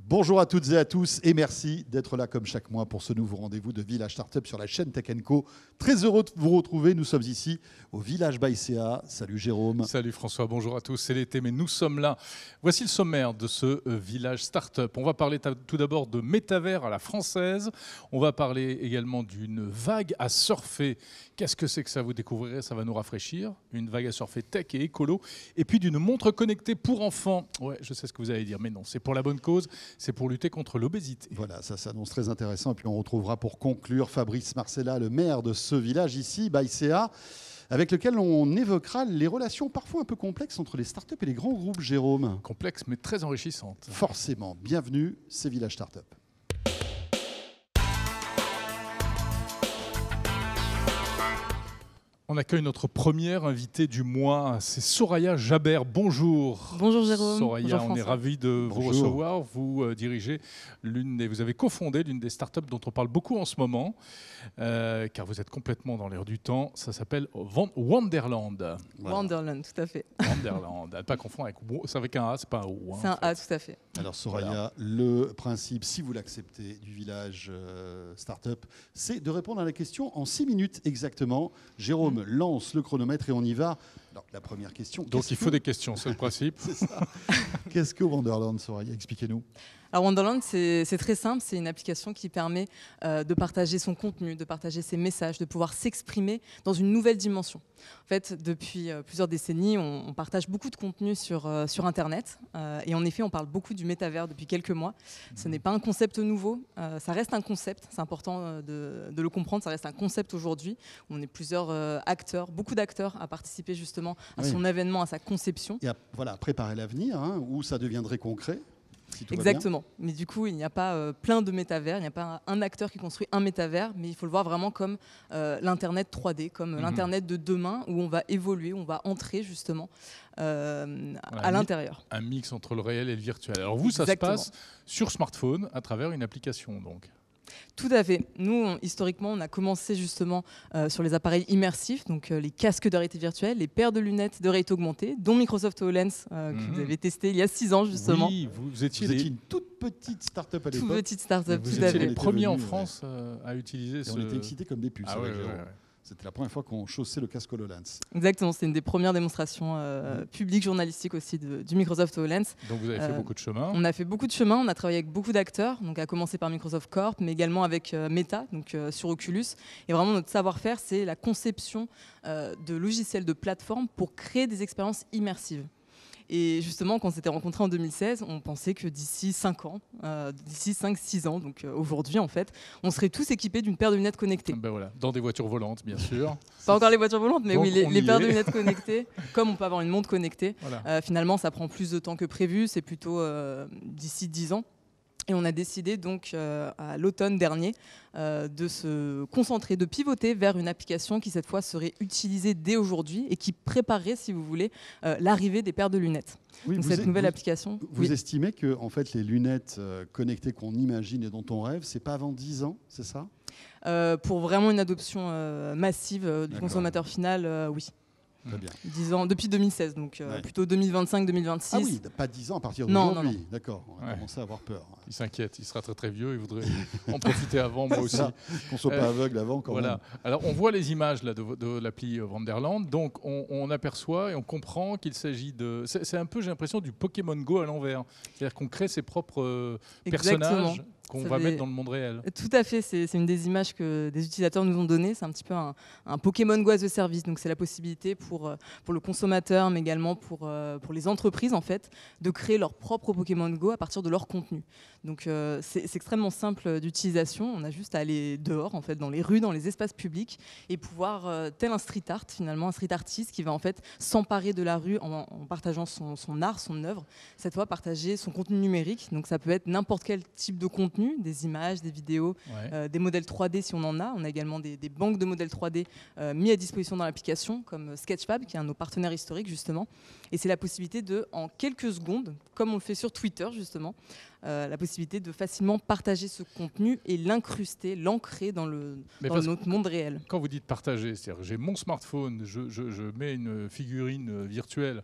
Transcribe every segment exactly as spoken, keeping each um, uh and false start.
Bonjour à toutes et à tous et merci d'être là comme chaque mois pour ce nouveau rendez-vous de Village Startup sur la chaîne Tech and Co. Très heureux de vous retrouver. Nous sommes ici au Village by C A. Salut Jérôme. Salut François, bonjour à tous. C'est l'été, mais nous sommes là. Voici le sommaire de ce euh, Village Startup. On va parler tout d'abord de métavers à la française. On va parler également d'une vague à surfer. Qu'est-ce que c'est que ça? Vous découvrirez, ça va nous rafraîchir. Une vague à surfer tech et écolo. Et puis d'une montre connectée pour enfants. Ouais, je sais ce que vous allez dire, mais non, c'est pour la bonne cause. C'est pour lutter contre l'obésité. Voilà, ça s'annonce très intéressant. Et puis on retrouvera pour conclure Fabrice Marcella, le maire de ce village ici, by C A, avec lequel on évoquera les relations parfois un peu complexes entre les startups et les grands groupes, Jérôme. Complexe, mais très enrichissante. Forcément. Bienvenue, c'est Village Startup. On accueille notre première invitée du mois, c'est Soraya Jaber. Bonjour. Bonjour Jérôme. Soraya, Bonjour on François. est ravis de Bonjour. vous recevoir. Vous euh, dirigez l'une des, vous avez cofondé l'une des startups dont on parle beaucoup en ce moment, euh, car vous êtes complètement dans l'air du temps. Ça s'appelle Wonderland. Voilà. Wonderland, tout à fait. Wonderland. À ne pas confondre avec, c'est avec un A, c'est pas un O. hein, C'est un en fait. A, tout à fait. Alors Soraya, Voilà. le principe, si vous l'acceptez, du village euh, startup, c'est de répondre à la question en six minutes exactement. Jérôme lance le chronomètre et on y va. Alors la première question. Donc qu'est-ce il faut que- des questions, c'est le principe. C'est ça. Qu'est-ce que Wonderland, Soraya? Expliquez-nous. Alors Wonderland, c'est c'est très simple. C'est une application qui permet euh, de partager son contenu, de partager ses messages, de pouvoir s'exprimer dans une nouvelle dimension. En fait, depuis euh, plusieurs décennies, on, on partage beaucoup de contenu sur, euh, sur Internet. Euh, et en effet, on parle beaucoup du métavers depuis quelques mois. Ce n'est pas un concept nouveau. Euh, ça reste un concept. C'est important euh, de, de le comprendre. Ça reste un concept aujourd'hui. On est plusieurs euh, acteurs, beaucoup d'acteurs à participer justement à Oui. son événement, à sa conception. Et à, voilà, préparer l'avenir, hein, où ça deviendrait concret. Si tout va bien. Exactement. Mais du coup, il n'y a pas euh, plein de métavers, il n'y a pas un acteur qui construit un métavers, mais il faut le voir vraiment comme euh, l'Internet trois D, comme Mhm. l'Internet de demain, où on va évoluer, où on va entrer justement euh, Voilà, à mi- l'intérieur. Un mix entre le réel et le virtuel. Alors vous, ça Exactement. se passe sur smartphone à travers une application, donc. Tout à fait. Nous, on- historiquement, on a commencé justement euh, sur les appareils immersifs, donc euh, les casques de réalité virtuelle, les paires de lunettes de réalité augmentée, dont Microsoft HoloLens, euh, que Mhm. vous avez testé il y a six ans justement. Oui, vous, vous étiez Vous les, étiez une toute petite start-up à Toute l'époque. petite start-up, vous tout étiez à avez les fait. été premiers en venus, France euh, à utiliser Et ce... on était excités comme des puces. Ah avec ouais, ouais, Jérôme. ouais. C'était la première fois qu'on chaussait le casque HoloLens. Exactement, c'était une des premières démonstrations euh, publiques, journalistiques aussi de- du Microsoft HoloLens. Donc vous avez fait Euh, beaucoup de chemin. On a fait beaucoup de chemin, on a travaillé avec beaucoup d'acteurs, donc à commencer par Microsoft Corp, mais également avec euh, Meta, donc euh, sur Oculus. Et vraiment notre savoir-faire, c'est la conception euh, de logiciels de plateforme pour créer des expériences immersives. Et justement, quand on s'était rencontrés en deux mille seize, on pensait que d'ici cinq ans, euh, d'ici cinq six ans, donc euh, aujourd'hui en fait, on serait tous équipés d'une paire de lunettes connectées. Ben voilà, dans des voitures volantes, bien sûr. Pas encore les voitures volantes, mais Donc, oui, les, on les y paires est. de lunettes connectées, comme on peut avoir une montre connectée. Voilà. Euh, finalement, ça prend plus de temps que prévu, c'est plutôt euh, d'ici dix ans. Et on a décidé donc euh, à l'automne dernier euh, de se concentrer, de pivoter vers une application qui cette fois serait utilisée dès aujourd'hui et qui préparerait, si vous voulez, euh, l'arrivée des paires de lunettes. Oui, Donc vous cette êtes- nouvelle vous- application. Vous oui. estimez que en fait, les lunettes euh, connectées qu'on imagine et dont on rêve, c'est pas avant dix ans, c'est ça? Euh, pour vraiment une adoption euh, massive euh, du D'accord. consommateur final, euh, oui. Très bien. dix ans, depuis deux mille seize, donc euh, Ouais. plutôt deux mille vingt-cinq deux mille vingt-six. Ah oui, pas dix ans à partir Non, d'aujourd'hui. D'accord, on va Ouais. commencer à avoir peur. Il s'inquiète, il sera très très vieux, il voudrait en profiter avant, moi aussi. Ça, qu'on soit Euh, pas aveugle avant quand Voilà. même. Alors on voit les images là, de, de l'appli Wonderland, donc on, on aperçoit et on comprend qu'il s'agit de... C'est c'est un peu, j'ai l'impression, du Pokémon Go à l'envers. C'est-à-dire qu'on crée ses propres euh, Exactement. personnages qu'on Ça va fait- mettre dans le monde réel. Tout à fait, c'est c'est une des images que des utilisateurs nous ont données. C'est un petit peu un, un Pokémon Go as a service. Donc c'est la possibilité pour, euh, pour le consommateur, mais également pour, euh, pour les entreprises en fait, de créer leur propre Pokémon Go à partir de leur contenu. Donc euh, c'est c'est extrêmement simple d'utilisation. On a juste à aller dehors, en fait, dans les rues, dans les espaces publics, et pouvoir, euh, tel un street art finalement, un street artiste qui va en fait s'emparer de la rue en, en partageant son, son art, son œuvre. Cette fois, partager son contenu numérique. Donc ça peut être n'importe quel type de contenu, des images, des vidéos, Ouais. euh, des modèles trois D si on en a. On a également des, des banques de modèles trois D euh, mis à disposition dans l'application, comme Sketchfab, qui est un de nos partenaires historiques justement. Et c'est la possibilité de, en quelques secondes, comme on le fait sur Twitter justement, euh, la possibilité de facilement partager ce contenu et l'incruster, l'ancrer dans, le, Mais dans parce notre monde réel. Quand vous dites partager, c'est-à-dire j'ai mon smartphone, je, je- je mets une figurine virtuelle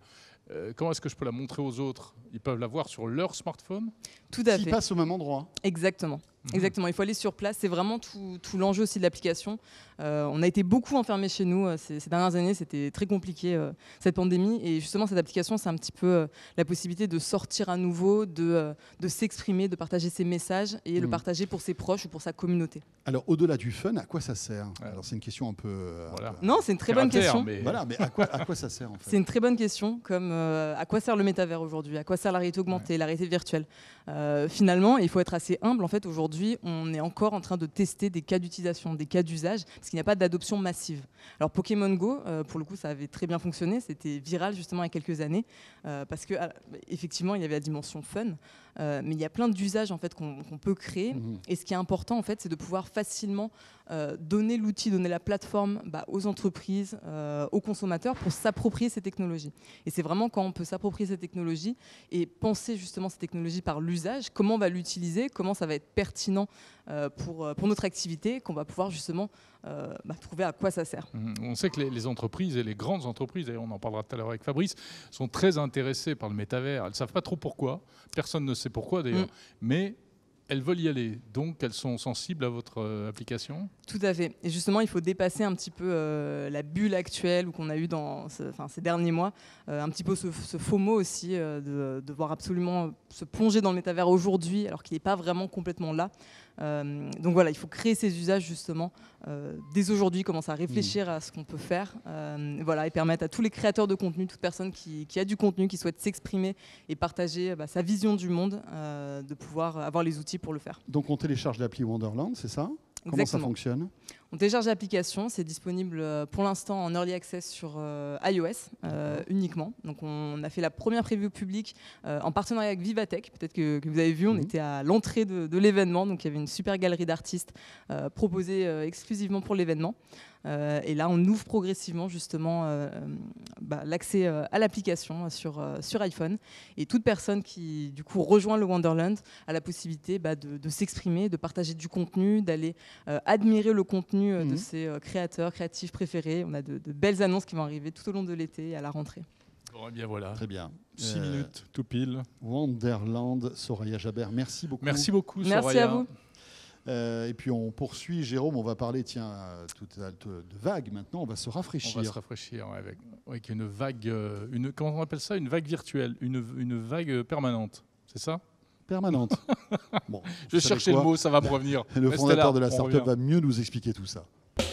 euh, comment est-ce que je peux la montrer aux autres? Ils peuvent la voir sur leur smartphone? Tout à Qui fait. passe au même endroit. Exactement. Mhm. Exactement, il faut aller sur place, c'est vraiment tout, tout l'enjeu aussi de l'application. Euh, on a été beaucoup enfermés chez nous euh, ces, ces dernières années, c'était très compliqué euh, cette pandémie, et justement cette application c'est un petit peu euh, la possibilité de sortir à nouveau, de, euh, de s'exprimer, de partager ses messages et Mhm. le partager pour ses proches ou pour sa communauté. Alors, au-delà du fun, à quoi ça sert? Alors, c'est une question un peu... euh, Voilà. un peu- Non, c'est une très Terre à bonne terre, question. mais- Voilà, mais à quoi, à quoi ça sert en fait? C'est une très bonne question, comme euh, à quoi sert le métavers aujourd'hui? À quoi sert la réalité augmentée, la réalité virtuelle? Euh, Finalement, il faut être assez humble. En fait, aujourd'hui, on est encore en train de tester des cas d'utilisation, des cas d'usage, parce qu'il n'y a pas d'adoption massive. Alors Pokémon Go, euh, pour le coup, ça avait très bien fonctionné. C'était viral justement il y a quelques années, euh, parce que ah, effectivement, il y avait la dimension fun, euh, mais il y a plein d'usages en fait qu'on qu'on peut créer. Mhm. Et ce qui est important, en fait, c'est de pouvoir facilement euh, donner l'outil, donner la plateforme bah, aux entreprises, euh, aux consommateurs pour s'approprier ces technologies. Et c'est vraiment quand on peut s'approprier ces technologies et penser justement ces technologies par l'usage, comment on va l'utiliser, comment ça va être pertinent euh, pour, pour notre activité, qu'on va pouvoir justement euh, bah, trouver à quoi ça sert. Mhm. On sait que les, les entreprises et les grandes entreprises, d'ailleurs on en parlera tout à l'heure avec Fabrice, sont très intéressées par le métavers. Elles ne savent pas trop pourquoi, personne ne sait pourquoi d'ailleurs, Mm. mais elles veulent y aller, donc elles sont sensibles à votre euh, application. Tout à fait. Et justement, il faut dépasser un petit peu euh, la bulle actuelle ou qu'on a eue dans ce- enfin, ces derniers mois. Euh, un petit peu ce, ce faux mot aussi, euh, de de devoir absolument se plonger dans le métavers aujourd'hui alors qu'il n'est pas vraiment complètement là. Euh, donc voilà, il faut créer ces usages justement euh, dès aujourd'hui, commencer à réfléchir à ce qu'on peut faire, euh, voilà, et permettre à tous les créateurs de contenu, toute personne qui, qui a du contenu, qui souhaite s'exprimer et partager bah, sa vision du monde, euh, de pouvoir avoir les outils pour le faire. Donc, on télécharge l'appli Wonderland, c'est ça? Comment ça Exactement. fonctionne? On télécharge l'application, c'est disponible euh, pour l'instant en early access sur euh, iOS euh, uniquement. Donc on a fait la première preview publique euh, en partenariat avec Vivatech. Peut-être que, que vous avez vu, on Mhm. était à l'entrée de, de l'événement, donc il y avait une super galerie d'artistes euh, proposée euh, exclusivement pour l'événement. Euh, et là, on ouvre progressivement justement euh, bah, l'accès euh, à l'application sur, euh, sur iPhone. Et toute personne qui du coup rejoint le Wonderland a la possibilité bah, de, de s'exprimer, de partager du contenu, d'aller euh, admirer le contenu euh, Mhm. de ses euh, créateurs, créatifs préférés. On a de, de belles annonces qui vont arriver tout au long de l'été et à la rentrée. Bon, eh bien voilà, Très bien. six Euh, minutes, tout pile. Wonderland, Soraya Jabert, merci beaucoup. Merci beaucoup Merci Soraya. à vous. Euh, et puis on poursuit, Jérôme, on va parler tiens, euh, tout à- de, de vagues maintenant, on va se On rafraîchir. va se rafraîchir ouais, avec, avec une vague, euh, une, comment on appelle ça? Une vague virtuelle, une, une vague permanente, c'est ça? Permanente. Bon, Je vous savez cherchais quoi le mot, ça va me revenir. Le Restez fondateur là, de la on startup revient. va mieux nous expliquer tout ça.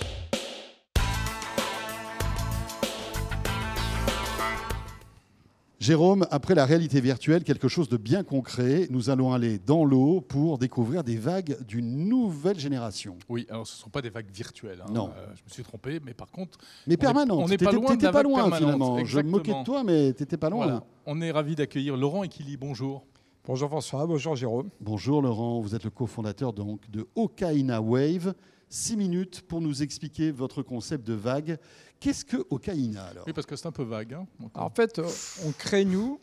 Jérôme, après la réalité virtuelle, quelque chose de bien concret, nous allons aller dans l'eau pour découvrir des vagues d'une nouvelle génération. Oui, alors ce ne sont pas des vagues virtuelles. hein. Non. Euh, je me suis trompé, mais par contre, Mais On est- permanente, on n'est pas t'étais loin de t'étais la pas vague loin permanente, finalement. Je me exactement. moquais de toi, mais t'étais pas loin. voilà, on est ravis d'accueillir Laurent Equili. Bonjour. Bonjour François, bonjour Jérôme. Bonjour Laurent, vous êtes le cofondateur donc de Okaina Wave. Six minutes pour nous expliquer votre concept de vague. Qu'est-ce que Okaina alors? Oui, parce que c'est un peu vague. hein. Donc, Alors, en fait, euh, on crée, nous,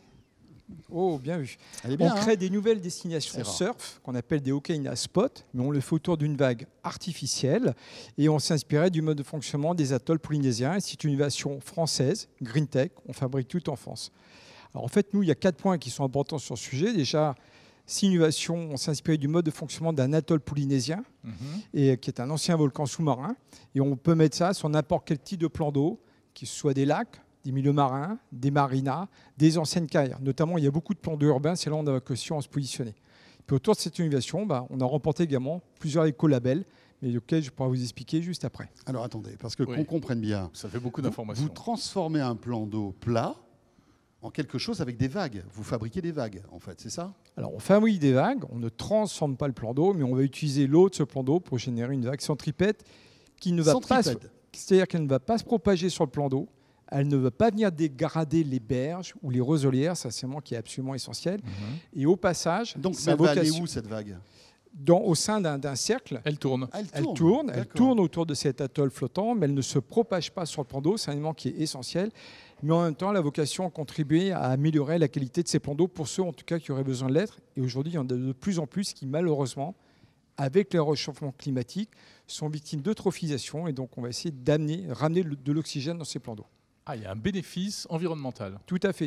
oh bien vu, Elle est on bien. crée hein des nouvelles destinations C'est rare. surf qu'on appelle des Okaina Spots, mais on le fait autour d'une vague artificielle et on s'est inspiré du mode de fonctionnement des atolls polynésiens. Et c'est une innovation française, Green Tech, on fabrique tout en France. Alors en fait, nous, il y a quatre points qui sont importants sur ce sujet. Déjà, c'est une innovation, on s'est inspiré du mode de fonctionnement d'un atoll polynésien, mhm. et qui est un ancien volcan sous-marin. Et on peut mettre ça sur n'importe quel type de plan d'eau, que ce soit des lacs, des milieux marins, des marinas, des anciennes carrières. Notamment, il y a beaucoup de plans d'eau urbains, c'est là où on a vocation à se positionner. Puis autour de cette innovation, bah, on a remporté également plusieurs écolabels, mais auxquels je pourrai vous expliquer juste après. Alors attendez, parce que Oui. qu'on comprenne bien, Ça fait beaucoup vous, d'informations. vous transformez un plan d'eau plat en quelque chose avec des vagues. Vous fabriquez des vagues, en fait, c'est ça? Alors, on fabrique des vagues, on ne transforme pas le plan d'eau, mais on va utiliser l'eau de ce plan d'eau pour générer une vague centripète qui ne va pas se- Centripède. c'est-à-dire qu'elle ne va pas se propager sur le plan d'eau, elle ne va pas venir dégrader les berges ou les roselières, ça c'est un élément qui est absolument essentiel. Mhm. Et au passage, Donc, sa elle va aller vocation- où cette vague? dans- au sein d'un d'un cercle, Elle tourne. Elle elle tourne. tourne, elle D'accord. tourne autour de cet atoll flottant, mais elle ne se propage pas sur le plan d'eau, c'est un élément qui est essentiel. Mais en même temps, la vocation a contribué à améliorer la qualité de ces plans d'eau pour ceux en tout cas qui auraient besoin de l'être. Et aujourd'hui, il y en a de plus en plus qui malheureusement, avec le réchauffement climatique, sont victimes d'eutrophisation. Et donc on va essayer d'amener, ramener le- de l'oxygène dans ces plans d'eau. Ah, il y a un bénéfice environnemental. Tout à fait.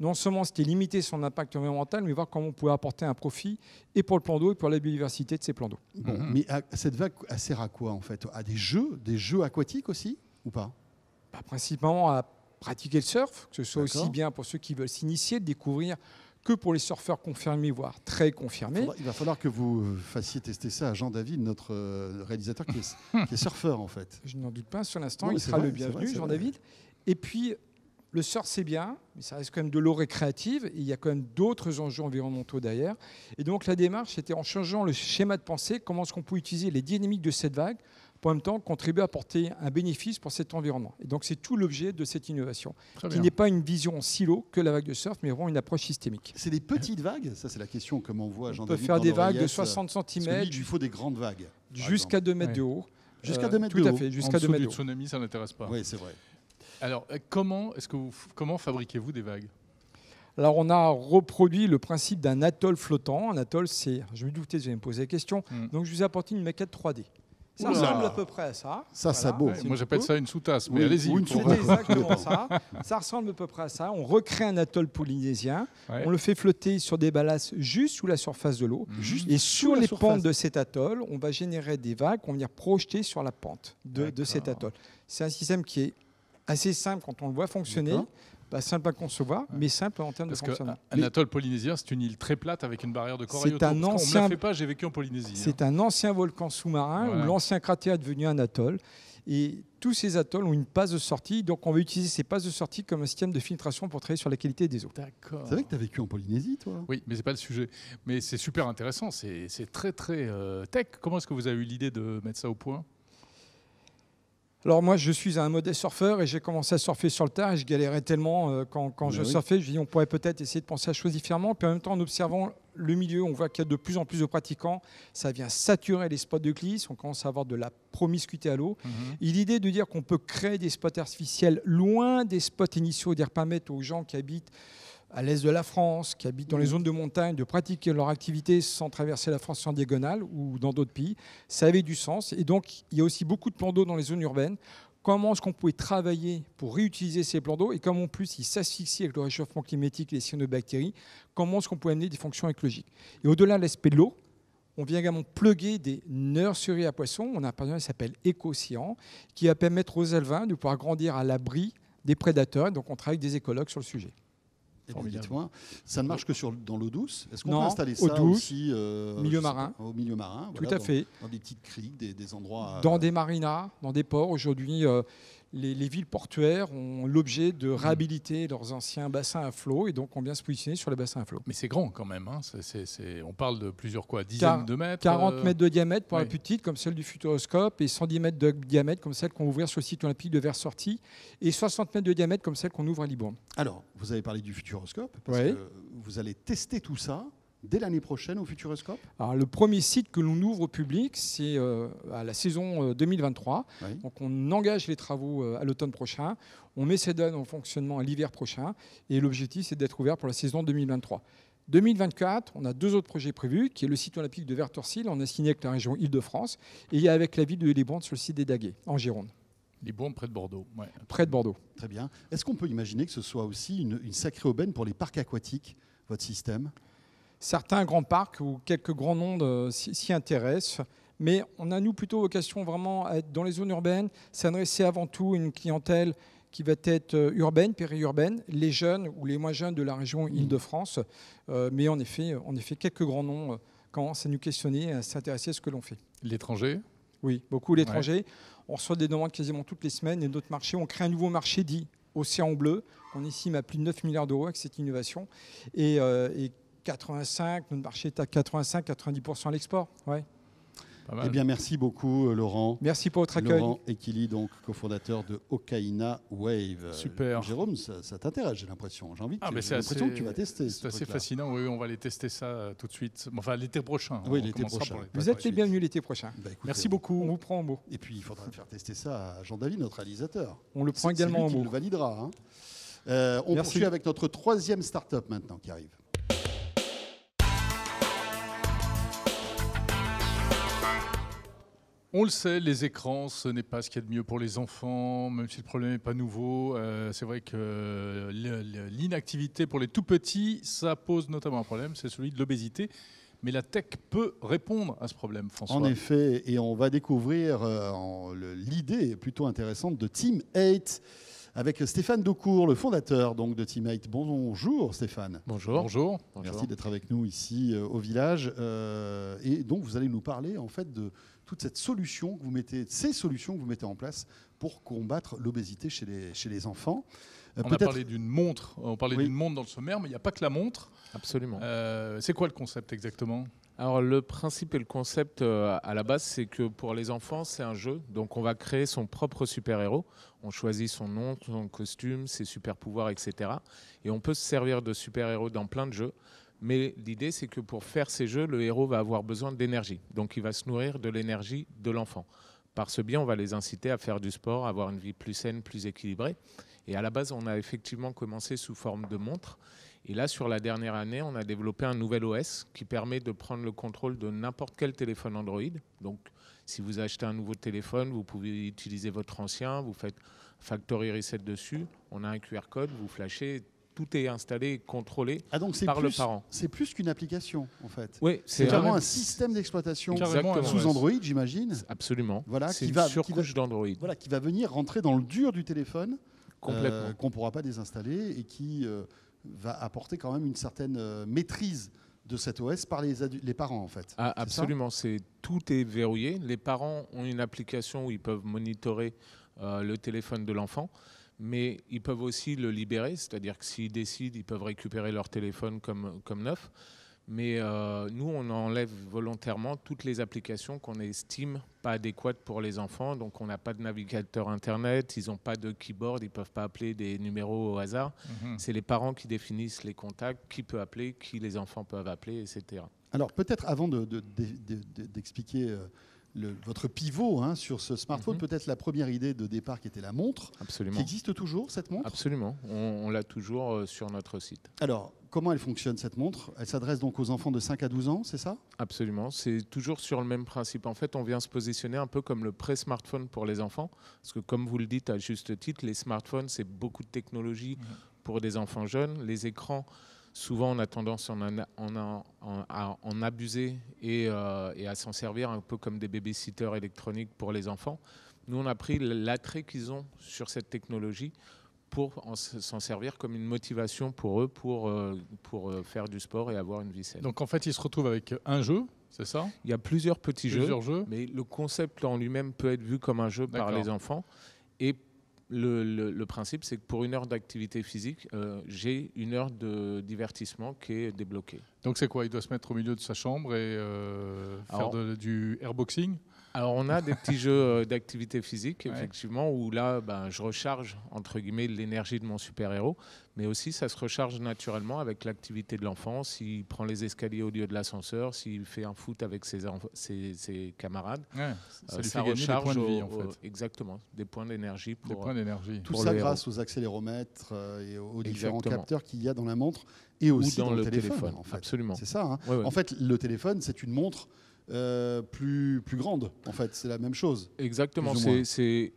Non seulement c'était limiter son impact environnemental, mais voir comment on pouvait apporter un profit et pour le plan d'eau et pour la biodiversité de ces plans d'eau. Bon, mmh. Mais à, cette vague, elle sert à quoi en fait? À des jeux, des jeux aquatiques aussi ou pas? Bah, principalement à pratiquer le surf, que ce soit aussi bien pour ceux qui veulent s'initier, découvrir, que pour les surfeurs confirmés, voire très confirmés. Faudra, il va falloir que vous fassiez tester ça à Jean-David, notre réalisateur qui est, qui est surfeur en fait. Je n'en doute pas sur l'instant, non, il sera vrai, le bienvenu, Jean-David. Vrai. Et puis, le surf c'est bien, mais ça reste quand même de l'eau récréative, et il y a quand même d'autres enjeux environnementaux derrière. Et donc la démarche, c'était en changeant le schéma de pensée, comment est-ce qu'on peut utiliser les dynamiques de cette vague pour en même temps contribuer à apporter un bénéfice pour cet environnement. Et donc c'est tout l'objet de cette innovation, Très qui bien. n'est pas une vision en silo que la vague de surf, mais vraiment une approche systémique. C'est des petites vagues? Ça c'est la question, comme on voit Jean-David. On peut faire des vagues de soixante centimètres. Il lui faut des grandes vagues. Jusqu'à deux mètres ouais. de haut. Jusqu'à deux mètres euh, de haut. Tout à fait, jusqu'à en deux dessous mètres du de haut. tsunami, ça n'intéresse pas. Oui, c'est vrai. Alors, comment, est-ce que vous, comment fabriquez-vous des vagues? Alors, on a reproduit le principe d'un atoll flottant. Un atoll, c'est... Je me doutais, vous allez me poser la question. Mm. Donc, je vous ai apporté une maquette trois D. Ça Oula. ressemble à peu près à ça. Ça, c'est beau. Ouais, moi, j'appelle ça une sous-tasse, mais Oui, allez-y. ou une pour- sous-tasse. C'est exactement ça. Ça ressemble à peu près à ça. On recrée un atoll polynésien. Ouais. On le fait flotter sur des ballasts juste sous la surface de l'eau. Mhm. Juste Et sous sur la les surface. pentes de cet atoll, on va générer des vagues qu'on va venir projeter sur la pente de, de cet D'accord. atoll. C'est un système qui est assez simple quand on le voit fonctionner. D'accord. Bah, simple à concevoir, mais simple en termes Parce de fonctionnement. qu'un Mais atoll polynésien, c'est une île très plate avec une barrière de corail C'est autour. un Parce qu'on me ancien- l'a fait pas, j'ai vécu en Polynésie. C'est hein. un ancien volcan sous-marin Voilà. où l'ancien cratère est devenu un atoll. Et tous ces atolls ont une passe de sortie. Donc, on va utiliser ces passes de sortie comme un système de filtration pour travailler sur la qualité des eaux. D'accord. C'est vrai que tu as vécu en Polynésie, toi? Oui, mais c'est pas le sujet. Mais c'est super intéressant. C'est c'est très très euh, tech. Comment est-ce que vous avez eu l'idée de mettre ça au point? Alors moi, je suis un modeste surfeur et j'ai commencé à surfer sur le tard et je galérais tellement euh, quand, quand Oui, je oui. surfais. Je me dis on pourrait peut-être essayer de penser à choses différemment. Puis en même temps, en observant le milieu, on voit qu'il y a de plus en plus de pratiquants. Ça vient saturer les spots de glisse. On commence à avoir de la promiscuité à l'eau. Mhm. Et l'idée de dire qu'on peut créer des spots artificiels loin des spots initiaux, dire permettre aux gens qui habitent à l'est de la France, qui habitent dans les zones de montagne, de pratiquer leur activité sans traverser la France en diagonale ou dans d'autres pays, ça avait du sens. Et donc, il y a aussi beaucoup de plans d'eau dans les zones urbaines. Comment est-ce qu'on pouvait travailler pour réutiliser ces plans d'eau et comment en plus ils s'asphyxient avec le réchauffement climatique et les cyanobactéries, comment est-ce qu'on pouvait amener des fonctions écologiques. Et au-delà de l'aspect de l'eau, on vient également pluguer des nurseries à poissons. On a un partenaire qui s'appelle Éco-Océan, qui va permettre aux élevins de pouvoir grandir à l'abri des prédateurs. Donc on travaille avec des écologues sur le sujet. Eh bien, Formidable. dites-moi, ça ne marche que sur, dans l'eau douce? Est-ce qu'on Non, peut installer eau ça douce, aussi euh, milieu je sais marin. pas, au milieu marin, Tout voilà, à dans- fait. Dans des petites criques, des, des endroits. euh, Dans des marinas, dans des ports, aujourd'hui, euh, les, les villes portuaires ont l'objet de réhabiliter leurs anciens bassins à flot et donc on vient se positionner sur les bassins à flot. Mais c'est grand quand même. Hein. C'est- c'est- c'est- On parle de plusieurs quoi, dizaines Quar- de mètres. quarante euh, mètres de diamètre pour oui. la plus petite, comme celle du Futuroscope, et cent dix mètres de diamètre, comme celle qu'on va ouvrir sur le site olympique de Vers-Sortie, et soixante mètres de diamètre, comme celle qu'on ouvre à Libourne. Alors, vous avez parlé du Futuroscope, parce Ouais. que vous allez tester tout ça dès l'année prochaine au Futuroscope? Alors, le premier site que l'on ouvre au public, c'est euh, à la saison euh, deux mille vingt-trois. Oui. Donc, on engage les travaux euh, à l'automne prochain. On met ces données en fonctionnement à l'hiver prochain. Et l'objectif, c'est d'être ouvert pour la saison deux mille vingt-trois. deux mille vingt-quatre, on a deux autres projets prévus, qui est le site olympique de Vers-Torcy. On a signé avec la région Île-de-France et avec la ville de Libourne sur le site des Daguets, en Gironde, Libourne, près de Bordeaux. Ouais. près de Bordeaux. Très bien. Est-ce qu'on peut imaginer que ce soit aussi une, une sacrée aubaine pour les parcs aquatiques, votre système? Certains grands parcs ou quelques grands noms euh, s'y s'y intéressent, mais on a, nous, plutôt vocation vraiment à être dans les zones urbaines, s'adresser avant tout à une clientèle qui va être euh, urbaine, périurbaine, les jeunes ou les moins jeunes de la région Île-de-France. Euh, mais en effet, en effet, quelques grands noms euh, commencent à nous questionner, à s'intéresser à ce que l'on fait. L'étranger. Oui, beaucoup l'étranger. On reçoit des demandes quasiment toutes les semaines et notre marché, on crée un nouveau marché dit Océan Bleu. On estime à plus de neuf milliards d'euros avec cette innovation. Et, euh, et quatre-vingt-cinq, notre marché est à quatre-vingt-cinq à quatre-vingt-dix pour cent à l'export. Ouais. Pas mal. Eh bien, merci beaucoup, euh, Laurent. Merci pour votre accueil. Laurent Ekili, donc cofondateur de Okaina Wave. Super. Euh, Jérôme, ça, ça t'intéresse, j'ai l'impression. J'ai envie que Ah, tu- mais j'ai c'est l'impression assez- que tu vas tester. ce C'est assez truc-là. fascinant. Oui, on va aller tester ça euh, tout de suite. Enfin, l'été prochain. Oui, On l'été commencera prochain. pour les- Vous Pas êtes de les suite. bienvenus l'été prochain. Bah, écoutez, Merci On beaucoup. vous prend en mot. Et puis, il faudra faire tester ça à Jean-David, notre réalisateur. On le prend C'est- c'est également lui en qui mot. le validera. hein. Euh, on Merci. poursuit avec notre troisième start-up maintenant qui arrive. On le sait, les écrans, ce n'est pas ce qu'il y a de mieux pour les enfants, même si le problème n'est pas nouveau. Euh, c'est vrai que l'inactivité pour les tout petits, ça pose notamment un problème, c'est celui de l'obésité. Mais la tech peut répondre à ce problème, François. En effet, et on va découvrir euh, l'idée plutôt intéressante de Team eight avec Stéphane Daucourt, le fondateur donc, de Team eight. Bonjour Stéphane. Bonjour. Bonjour. Merci d'être avec nous ici euh, au village. Euh, et donc vous allez nous parler en fait de toute cette solution que vous mettez, ces solutions que vous mettez en place pour combattre l'obésité chez les, chez les enfants. Euh, on a parlé d'une montre, on parlait oui. d'une montre dans le sommaire, mais il n'y a pas que la montre. Absolument. Euh, c'est quoi le concept exactement ? Alors le principe et le concept euh, à la base, c'est que pour les enfants, c'est un jeu. Donc on va créer son propre super-héros. On choisit son nom, son costume, ses super-pouvoirs, et cetera. Et on peut se servir de super-héros dans plein de jeux. Mais l'idée, c'est que pour faire ces jeux, le héros va avoir besoin d'énergie. Donc il va se nourrir de l'énergie de l'enfant. Par ce biais, on va les inciter à faire du sport, à avoir une vie plus saine, plus équilibrée. Et à la base, on a effectivement commencé sous forme de montre. Et là, sur la dernière année, on a développé un nouvel O S qui permet de prendre le contrôle de n'importe quel téléphone Android. Donc, si vous achetez un nouveau téléphone, vous pouvez utiliser votre ancien, vous faites Factory Reset dessus, on a un Q R code, vous flashez, tout est installé et contrôlé ah donc par plus, le parent. C'est plus qu'une application, en fait. Oui, c'est vraiment un système d'exploitation sous Android, j'imagine. Absolument. Voilà, c'est qui une va, surcouche d'Android. Voilà, qui va venir rentrer dans le dur du téléphone, complètement, euh, qu'on ne pourra pas désinstaller et qui euh, va apporter quand même une certaine euh, maîtrise de cet O S par les, les parents, en fait. Ah, absolument, c'est, tout est verrouillé. Les parents ont une application où ils peuvent monitorer euh, le téléphone de l'enfant. Mais ils peuvent aussi le libérer, c'est-à-dire que s'ils décident, ils peuvent récupérer leur téléphone comme, comme neuf. Mais euh, nous, on enlève volontairement toutes les applications qu'on estime pas adéquates pour les enfants. Donc, on n'a pas de navigateur Internet, ils n'ont pas de keyboard, ils ne peuvent pas appeler des numéros au hasard. Mmh. C'est les parents qui définissent les contacts, qui peut appeler, qui les enfants peuvent appeler, et cetera. Alors, peut-être avant de, de, de, de, de, d'expliquer... Euh Le, votre pivot hein, sur ce smartphone, mm-hmm. peut-être la première idée de départ qui était la montre. Absolument. Qui existe toujours, cette montre ? Absolument, on, on l'a toujours euh, sur notre site. Alors, comment elle fonctionne, cette montre ? Elle s'adresse donc aux enfants de cinq à douze ans, c'est ça ? Absolument, c'est toujours sur le même principe. En fait, on vient se positionner un peu comme le pré-smartphone pour les enfants. Parce que comme vous le dites à juste titre, les smartphones, c'est beaucoup de technologie mm-hmm. pour des enfants jeunes. Les écrans... Souvent, on a tendance à en, en, en, à en abuser et, euh, et à s'en servir un peu comme des babysitters électroniques pour les enfants. Nous, on a pris l'attrait qu'ils ont sur cette technologie pour s'en servir comme une motivation pour eux, pour, euh, pour faire du sport et avoir une vie saine. Donc, en fait, ils se retrouvent avec un jeu, c'est ça ? Il y a plusieurs petits plusieurs jeux, jeux, mais le concept en lui-même peut être vu comme un jeu par les enfants. Et Le, le, le principe, c'est que pour une heure d'activité physique, euh, j'ai une heure de divertissement qui est débloquée. Donc c'est quoi ? Il doit se mettre au milieu de sa chambre et euh, faire alors, de, du airboxing ? Alors on a des petits jeux d'activité physique, effectivement, ouais. où là, ben, je recharge, entre guillemets, l'énergie de mon super-héros, mais aussi ça se recharge naturellement avec l'activité de l'enfant, s'il prend les escaliers au lieu de l'ascenseur, s'il fait un foot avec ses, ses, ses camarades. Ouais, ça euh, lui ça fait gagner des points de vie, au, en fait. Au, exactement, des points d'énergie. Pour, des points d'énergie. Tout ça grâce aux accéléromètres euh, et aux différents exactement. capteurs qu'il y a dans la montre et aussi dans, dans le, le téléphone. téléphone. En fait. Absolument. C'est ça. Hein. Ouais, ouais. En fait, le téléphone, c'est une montre euh, plus, plus grande. En fait, c'est la même chose. Exactement. C'est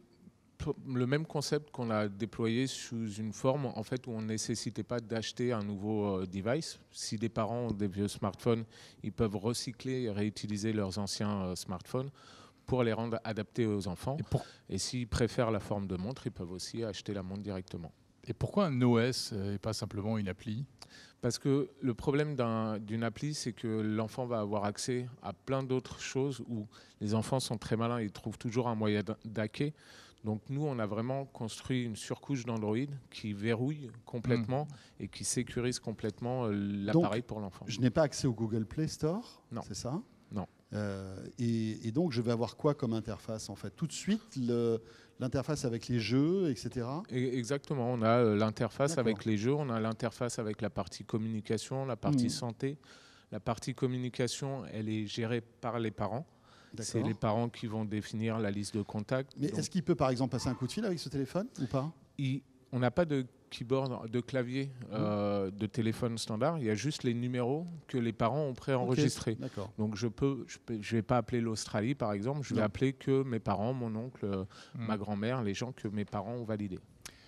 le même concept qu'on a déployé sous une forme en fait, où on ne nécessitait pas d'acheter un nouveau euh, device. Si des parents ont des vieux smartphones, ils peuvent recycler et réutiliser leurs anciens euh, smartphones pour les rendre adaptés aux enfants. Et, pour... et s'ils préfèrent la forme de montre, ils peuvent aussi acheter la montre directement. Et pourquoi un O S et pas simplement une appli ? Parce que le problème d'un, d'une appli, c'est que l'enfant va avoir accès à plein d'autres choses où les enfants sont très malins, ils trouvent toujours un moyen d'hacker. Donc nous, on a vraiment construit une surcouche d'Android qui verrouille complètement mmh. et qui sécurise complètement l'appareil pour l'enfant. Je n'ai pas accès au Google Play Store, non. C'est ça ? Non. Euh, et, et donc, je vais avoir quoi comme interface, en fait ? Tout de suite, le, l'interface avec les jeux, et cetera. Exactement. On a l'interface avec les jeux, on a l'interface avec la partie communication, la partie mmh. santé. La partie communication, elle est gérée par les parents. C'est les parents qui vont définir la liste de contacts. Mais donc, est-ce qu'il peut, par exemple, passer un coup de fil avec ce téléphone ou pas ? il, On n'a pas de keyboard, de clavier euh, de téléphone standard. Il y a juste les numéros que les parents ont préenregistrés. Okay, d'accord. Donc je peux, je peux, je vais pas appeler l'Australie par exemple. Je vais Non. appeler que mes parents, mon oncle, Mm. ma grand-mère, les gens que mes parents ont validés.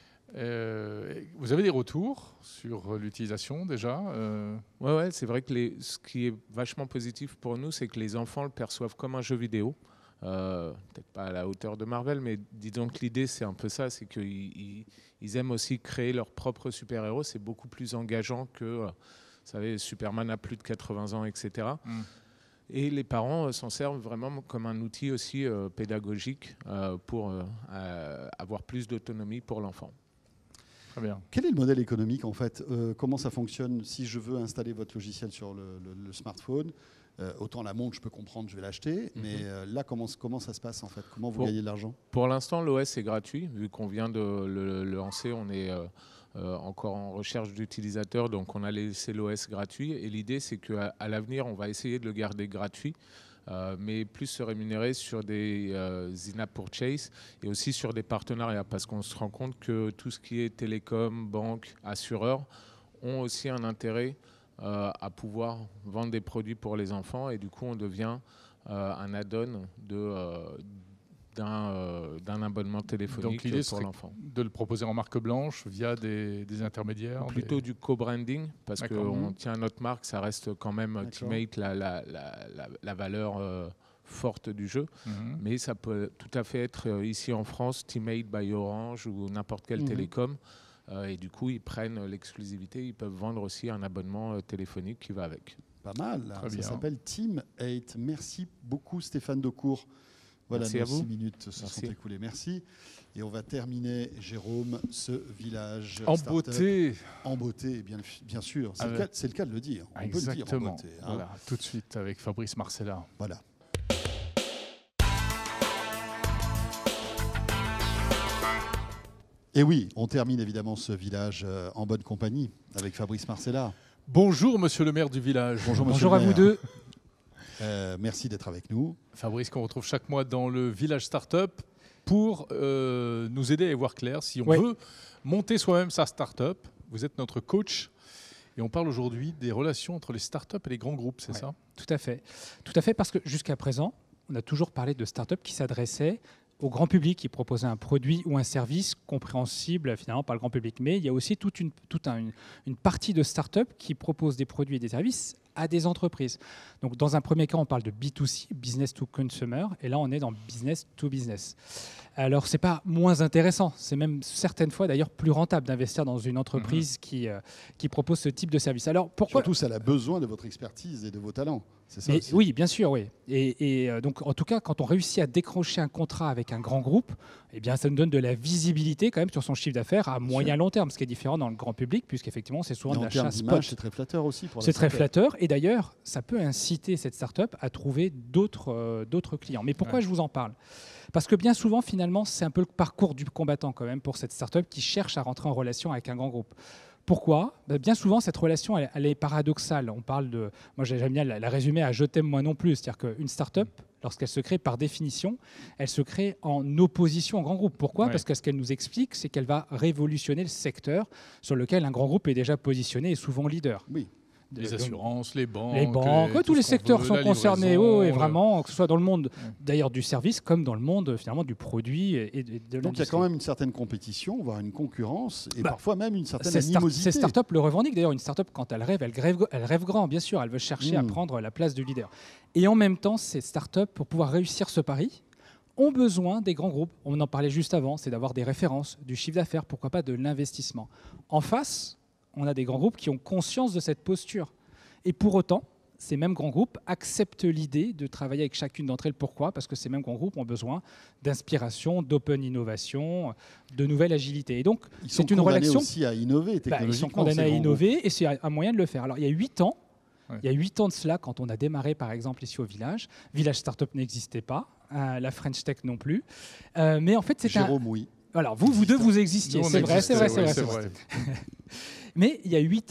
Euh, vous avez des retours sur l'utilisation déjà euh... Ouais, ouais, c'est vrai que les, ce qui est vachement positif pour nous, c'est que les enfants le perçoivent comme un jeu vidéo. Euh, peut-être pas à la hauteur de Marvel, mais disons que l'idée, c'est un peu ça, c'est qu'ils ils, ils aiment aussi créer leur propre super-héros. C'est beaucoup plus engageant que, euh, vous savez, Superman a plus de quatre-vingts ans, et cetera. Mm. Et les parents euh, s'en servent vraiment comme un outil aussi euh, pédagogique euh, pour euh, euh, avoir plus d'autonomie pour l'enfant. Très bien. Quel est le modèle économique en fait euh, Comment ça fonctionne si je veux installer votre logiciel sur le, le, le smartphone euh, autant la montre, je peux comprendre, je vais l'acheter, mm-hmm. mais euh, là, comment, comment ça se passe en fait Comment vous pour, gagnez de l'argent? Pour l'instant, l'O S est gratuit. Vu qu'on vient de le, le lancer, on est euh, euh, encore en recherche d'utilisateurs, donc on a laissé l'O S gratuit. Et l'idée, c'est qu'à à l'avenir, on va essayer de le garder gratuit. Euh, mais plus se rémunérer sur des euh, in-app purchase et aussi sur des partenariats, parce qu'on se rend compte que tout ce qui est télécom, banque, assureur ont aussi un intérêt euh, à pouvoir vendre des produits pour les enfants, et du coup on devient euh, un add-on de, euh, d'un, euh, d'un abonnement téléphonique. Donc l'idée pour l'enfant. De le proposer en marque blanche via des, des intermédiaires. Plutôt des... du co-branding, parce qu'on tient notre marque, ça reste quand même D'accord. Teammate, la, la, la, la, la valeur euh, forte du jeu. Mm-hmm. Mais ça peut tout à fait être euh, ici en France, Teammate by Orange ou n'importe quelle mm-hmm. télécom. Euh, et du coup, ils prennent l'exclusivité, ils peuvent vendre aussi un abonnement euh, téléphonique qui va avec. Pas mal, là. Ça s'appelle Teammate. Merci beaucoup Stéphane Decour. Voilà, Merci nos à vous. six minutes se Merci. sont écoulées. Merci. Et on va terminer, Jérôme, ce village en start-up. beauté. En beauté, bien, bien sûr. C'est, le cas, c'est le cas de le dire. On Exactement. peut le dire en beauté. Hein. Voilà, tout de suite avec Fabrice Marcella. Voilà. Et oui, on termine évidemment ce village euh, en bonne compagnie avec Fabrice Marcella. Bonjour, monsieur le maire du village. Bonjour, monsieur Bonjour le à maire. vous deux. Euh, merci d'être avec nous. Fabrice, qu'on retrouve chaque mois dans le village startup pour euh, nous aider à y voir clair. Si on oui. veut monter soi-même sa startup, vous êtes notre coach. Et on parle aujourd'hui des relations entre les startups et les grands groupes, c'est ouais, ça? Tout à fait. Tout à fait, parce que jusqu'à présent, on a toujours parlé de startups qui s'adressaient au grand public, qui proposait un produit ou un service compréhensible finalement par le grand public. Mais il y a aussi toute une, toute un, une, une partie de start-up qui propose des produits et des services à des entreprises. Donc dans un premier cas, on parle de B deux C, business to consumer, et là on est dans business to business. Alors c'est pas moins intéressant, c'est même certaines fois d'ailleurs plus rentable d'investir dans une entreprise mmh. qui, euh, qui propose ce type de service. Alors pourquoi Surtout, ça a besoin de votre expertise et de vos talents. C'est ça Mais, aussi. Oui, bien sûr, oui. Et, et euh, donc, en tout cas, quand on réussit à décrocher un contrat avec un grand groupe, eh bien, ça nous donne de la visibilité quand même sur son chiffre d'affaires à moyen long terme, ce qui est différent dans le grand public, puisqu'effectivement, c'est souvent et de en l'achat termes spot. d'image, c'est très flatteur aussi pour la C'est très startup. flatteur. Et d'ailleurs, ça peut inciter cette start-up à trouver d'autres euh, d'autres clients. Mais pourquoi ouais. je vous en parle ? Parce que bien souvent, finalement, c'est un peu le parcours du combattant quand même pour cette start-up qui cherche à rentrer en relation avec un grand groupe. Pourquoi ? Ben bien souvent, cette relation, elle, elle est paradoxale. On parle de, moi j'aime bien la, la résumer à « je t'aime moi non plus ». C'est-à-dire qu'une start-up, lorsqu'elle se crée par définition, elle se crée en opposition au grand groupe. Pourquoi ? Ouais. Parce que ce qu'elle nous explique, c'est qu'elle va révolutionner le secteur sur lequel un grand groupe est déjà positionné et souvent leader. Oui. Les assurances, les banques, les banques, les, tous les secteurs veut, sont concernés, livraison, oh, et le... vraiment, que ce soit dans le monde d'ailleurs du service comme dans le monde finalement du produit et de l'industrie. Donc il y a quand même une certaine compétition, voire une concurrence, et bah, parfois même une certaine ces animosité. Start, ces startups le revendiquent d'ailleurs. Une startup, quand elle rêve, elle rêve, elle rêve grand, bien sûr. Elle veut chercher mmh. à prendre la place du leader. Et en même temps, ces startups, pour pouvoir réussir ce pari, ont besoin des grands groupes. On en parlait juste avant, c'est d'avoir des références, du chiffre d'affaires, pourquoi pas de l'investissement. En face, on a des grands groupes qui ont conscience de cette posture. Et pour autant, ces mêmes grands groupes acceptent l'idée de travailler avec chacune d'entre elles. Pourquoi ? Parce que ces mêmes grands groupes ont besoin d'inspiration, d'open innovation, de nouvelle agilité. Et donc, ils sont c'est une relation aussi à innover technologiquement. Bah, ils sont condamnés à innover et c'est un moyen de le faire. Alors, il y a huit ans, ouais. il y a huit ans de cela, quand on a démarré, par exemple, ici au village, Village Startup n'existait pas, euh, la French Tech non plus. Euh, mais en fait, c'est Jérôme, un... oui. Alors, vous, vous deux, vous existiez. Nous, c'est, vrai, c'est vrai, c'est vrai, oui, c'est vrai. Mais il y a huit ans,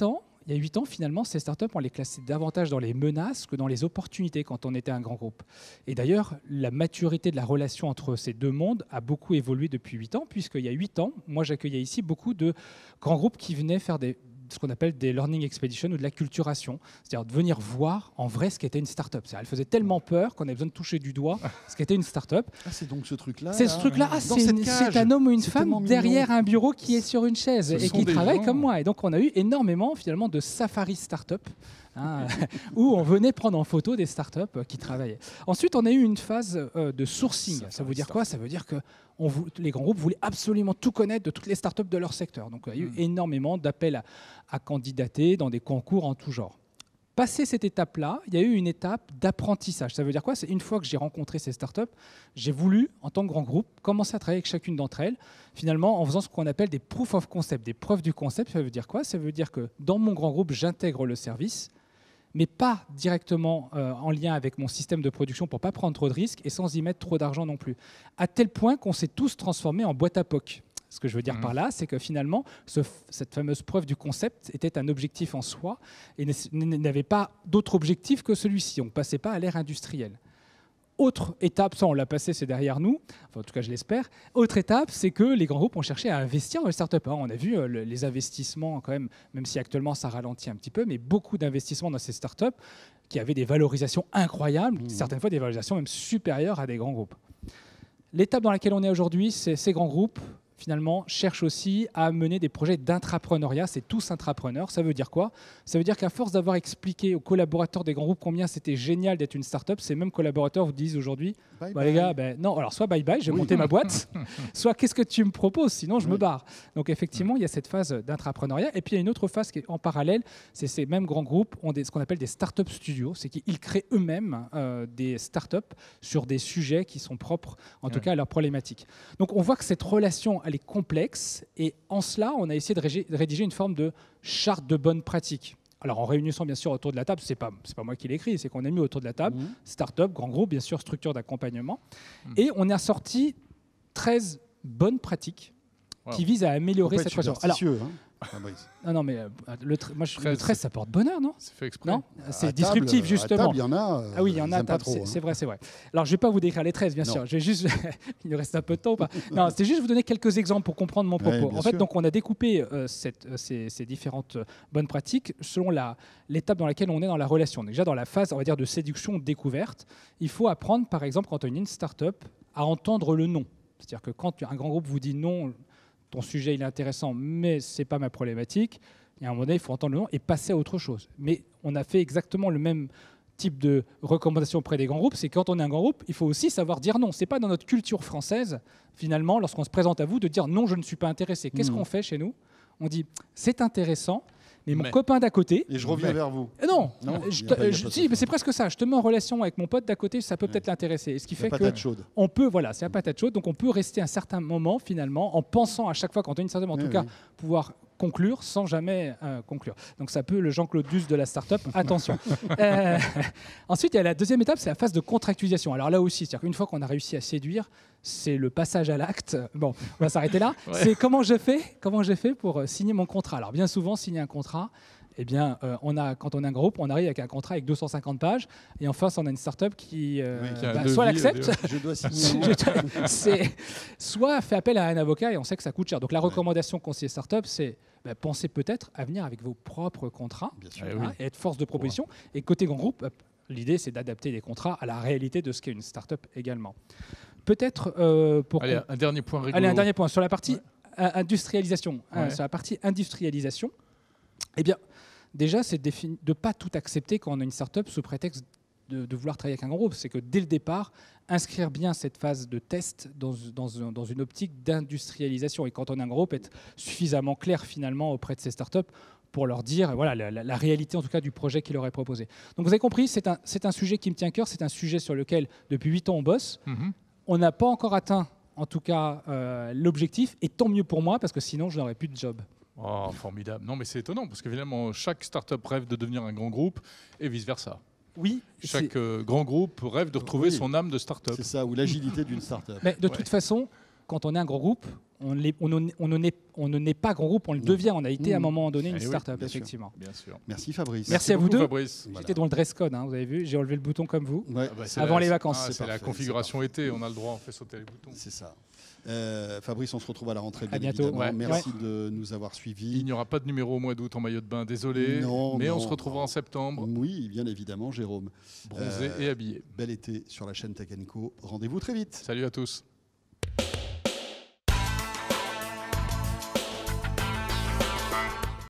il y a huit ans, finalement, ces startups, on les classait davantage dans les menaces que dans les opportunités quand on était un grand groupe. Et d'ailleurs, la maturité de la relation entre ces deux mondes a beaucoup évolué depuis huit ans, puisqu'il y a huit ans, moi j'accueillais ici beaucoup de grands groupes qui venaient faire des, ce qu'on appelle des learning expeditions ou de l'acculturation, c'est-à-dire de venir voir en vrai ce qu'était une start-up. Elle faisait tellement peur qu'on avait besoin de toucher du doigt ce qu'était une start-up. Ah, c'est donc ce truc-là. C'est là, ce truc-là. Ah, dans c'est, cette une- cage. c'est un homme ou une C'est femme tellement derrière mignon. un bureau qui est sur une chaise Ce et sont qui des travaille gens. comme moi. Et donc on a eu énormément finalement de safari start-up. hein, où on venait prendre en photo des startups qui travaillaient. Ensuite, on a eu une phase euh, de sourcing. Ça veut dire quoi? Ça veut dire que on vou- les grands groupes voulaient absolument tout connaître de toutes les startups de leur secteur. Donc, il y a eu énormément d'appels à, à candidater dans des concours en tout genre. Passé cette étape-là, il y a eu une étape d'apprentissage. Ça veut dire quoi? C'est une fois que j'ai rencontré ces startups, j'ai voulu, en tant que grand groupe, commencer à travailler avec chacune d'entre elles, finalement en faisant ce qu'on appelle des proof of concept, des preuves du concept. Ça veut dire quoi? Ça veut dire que dans mon grand groupe, j'intègre le service, mais pas directement euh, en lien avec mon système de production pour pas prendre trop de risques et sans y mettre trop d'argent non plus. À tel point qu'on s'est tous transformés en boîte à P O C. Ce que je veux dire Mmh. par là, c'est que finalement, ce, cette fameuse preuve du concept était un objectif en soi et n- n'avait pas d'autre objectif que celui-ci. On ne passait pas à l'ère industrielle. Autre étape, ça on l'a passé, c'est derrière nous, enfin en tout cas je l'espère. Autre étape, c'est que les grands groupes ont cherché à investir dans les startups. Hein. On a vu euh, le- les investissements quand même, même si actuellement ça ralentit un petit peu, mais beaucoup d'investissements dans ces startups qui avaient des valorisations incroyables, Mmh. certaines fois des valorisations même supérieures à des grands groupes. L'étape dans laquelle on est aujourd'hui, c'est ces grands groupes finalement cherchent aussi à mener des projets d'intrapreneuriat. C'est tous intrapreneurs. Ça veut dire quoi? Ça veut dire qu'à force d'avoir expliqué aux collaborateurs des grands groupes combien c'était génial d'être une start-up, ces mêmes collaborateurs vous disent aujourd'hui, Bye bah, bye. les gars, ben, non, alors soit bye bye, je vais Oui. monter ma boîte, soit qu'est-ce que tu me proposes, sinon je me Oui. barre. Donc effectivement, il y a cette phase d'intrapreneuriat. Et puis il y a une autre phase qui est en parallèle, c'est ces mêmes grands groupes ont des, ce qu'on appelle des start-up studios, c'est qu'ils créent eux-mêmes euh, des start-up sur des sujets qui sont propres, en tout Ouais. cas à leurs problématiques. Donc on voit que cette relation, elle est complexe, et en cela, on a essayé de régi- de rédiger une forme de charte de bonne pratique. Alors en réunissant bien sûr autour de la table, c'est pas c'est pas moi qui l'ai écrit, c'est qu'on a mis autour de la table Mmh. start-up, grand groupe, bien sûr structure d'accompagnement, Mm. et on a sorti treize bonnes pratiques Wow. qui visent à Faut améliorer pas cette être relation. Alors superstitieux, hein, Fabrice. non non mais euh, le tr- moi je, le treize, treize ça porte bonheur, non? C'est fait exprès. Non, À c'est table, disruptif à justement. table, il y en a. euh, Ah oui, il y en ils a, aiment pas table, trop, c'est hein. c'est vrai, c'est vrai. Alors, je ne vais pas vous décrire les treize, bien Non. sûr. Je vais juste, il nous reste un peu de temps ou pas? Non, c'est juste vous donner quelques exemples pour comprendre mon Ouais, propos. bien en fait, sûr. donc, on a découpé euh, cette- euh, ces, ces différentes euh, bonnes pratiques selon la- l'étape dans laquelle on est dans la relation. Déjà, dans la phase, on va dire, de séduction, découverte, il faut apprendre, par exemple, quand on est une start-up, à entendre le non. C'est-à-dire que quand un grand groupe vous dit non, ton sujet il est intéressant, mais c'est pas ma problématique. Il y a un moment donné, il faut entendre le non et passer à autre chose. Mais on a fait exactement le même type de recommandation auprès des grands groupes, c'est quand on est un grand groupe, il faut aussi savoir dire non. C'est pas dans notre culture française, finalement, lorsqu'on se présente à vous, de dire non, je ne suis pas intéressé. Qu'est-ce Mhm. qu'on fait chez nous? On dit c'est intéressant, mais mon Mais. copain d'à côté. Et je reviens Mais- vers vous. Euh, Non, Non, je il y a te- pas- il y a je- pas si, ce mais c'est presque ça. Je te mets en relation avec mon pote d'à côté, ça peut peut-être l'intéresser. Et ce qui La fait que patate chaude. on peut, voilà, c'est la patate chaude, donc on peut rester un certain moment finalement en pensant à chaque fois quand on a une startup, en Oui, tout cas oui. pouvoir conclure sans jamais euh, conclure. Donc ça peut le Jean-Claude Duss de la startup, attention. Euh, ensuite, il y a la deuxième étape, c'est la phase de contractualisation. Alors là aussi, c'est-à-dire qu'une fois qu'on a réussi à séduire, c'est le passage à l'acte. Bon, on va s'arrêter là. Ouais. C'est comment je fais, comment j'ai fait pour euh, signer mon contrat. Alors bien souvent, signer un contrat. Eh bien, euh, on a, quand on est un groupe, on arrive avec un contrat avec deux cent cinquante pages, et en face, on a une startup qui, euh, Oui, qui a un bah, devis, soit euh, l'accepte, Je dois signer. je- c'est soit fait appel à un avocat et on sait que ça coûte cher. Donc la recommandation conseiller startup, c'est bah, pensez peut-être à venir avec vos propres contrats Bien sûr. Ah hein, oui. et être force de proposition. Et côté grand groupe, hop, l'idée c'est d'adapter les contrats à la réalité de ce qu'est une startup également. Peut-être euh, pour Allez, qu'on- un dernier point rigolo. Allez, un dernier point sur la partie Ouais. euh, industrialisation. Euh, Ouais. sur la partie industrialisation, eh bien, déjà, c'est de ne pas tout accepter quand on a une startup sous prétexte de, de vouloir travailler avec un grand groupe. C'est que dès le départ, inscrire bien cette phase de test dans, dans, un- dans une optique d'industrialisation. Et quand on a un groupe, être suffisamment clair finalement auprès de ces startups pour leur dire voilà, la, la- la réalité en tout cas du projet qu'il leur est proposé. Donc vous avez compris, c'est un, c'est un sujet qui me tient à cœur, c'est un sujet sur lequel depuis huit ans on bosse. Mhm. On n'a pas encore atteint en tout cas euh, l'objectif, et tant mieux pour moi parce que sinon je n'aurais plus de job. Oh, formidable. Non, mais c'est étonnant parce que finalement, chaque start-up rêve de devenir un grand groupe et vice-versa. Oui, c'est- Chaque euh, grand groupe rêve de retrouver Oui. son âme de start-up. C'est ça, ou l'agilité d'une start-up. mais de Ouais. toute façon, quand on est un gros groupe, on, les, on, on, on, ne, naît, on ne naît pas grand groupe, on le devient. On a été à un moment donné une Eh oui, start-up, bien sûr. effectivement. Bien sûr. Merci Fabrice. Merci à vous beaucoup, deux. Fabrice. Voilà. J'étais dans le dress code, hein, vous avez vu, j'ai relevé le bouton comme vous. Ouais, Ah bah, c'est Avant la- les vacances. ah, C'est c'est la parfait, configuration c'est été, on a le droit, on fait sauter les boutons. c'est ça. Euh, Fabrice, on se retrouve à la rentrée. À bien bientôt. évidemment. Ouais. Merci de nous avoir suivis. Il n'y aura pas de numéro au mois d'août en maillot de bain, désolé. Non, mais on non, se retrouvera non. en septembre, Oui, bien évidemment, Jérôme. bronzé Euh, et habillé. Bel été sur la chaîne Tech and Co. Rendez-vous très vite. Salut à tous.